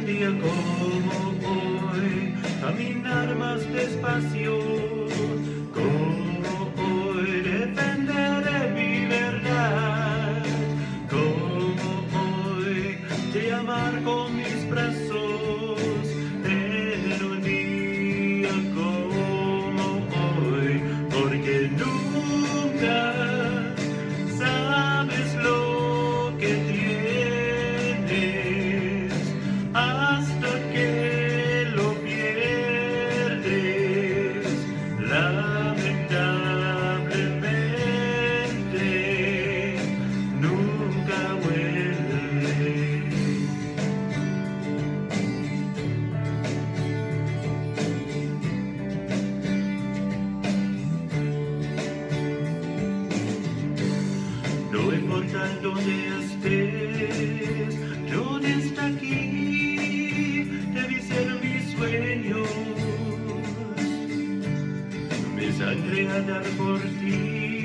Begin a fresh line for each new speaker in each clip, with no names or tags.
un día como hoy, caminar más despacio, como hoy defenderé mi verdad, como hoy te amar con mis brazos, en un día como hoy, porque nunca sabes lo que tienes hasta que lo pierdes, lamentablemente nunca vuelve. No importa dónde estés, yo desde aquí debí ser mis sueños, mi sangre a dar por ti,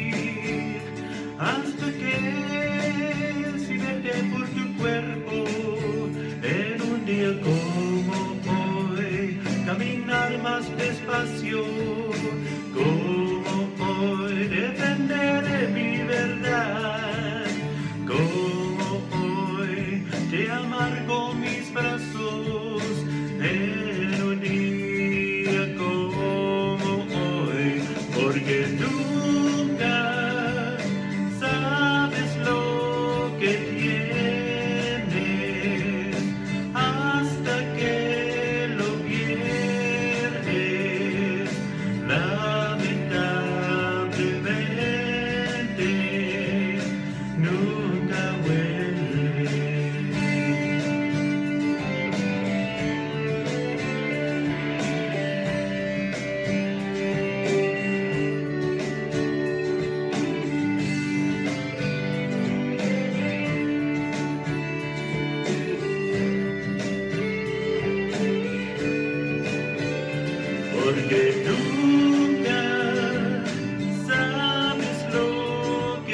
hasta que si vete por tu cuerpo, en un día como hoy, caminar más despacio, como hoy defenderé mi verdad, como hoy te amar con mis brazos, en un día como hoy, porque nunca sabes lo que tienes hasta que lo pierdes, lamentablemente nunca vuelve. Porque nunca sabes lo que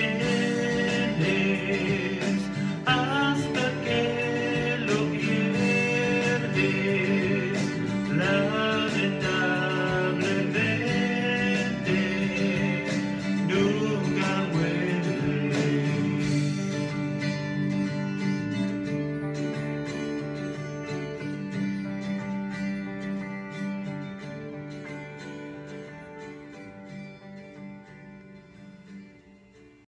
tienes hasta que lo pierdes, lamentablemente.